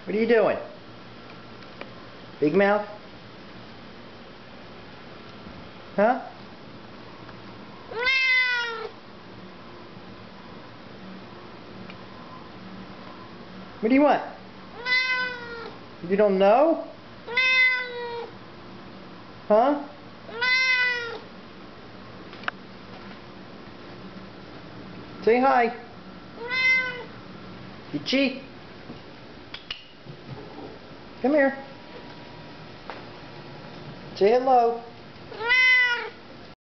What are you doing? Big mouth? Huh? What do you want? You don't know? Huh? Say hi. Bichii. Come here. Say hello.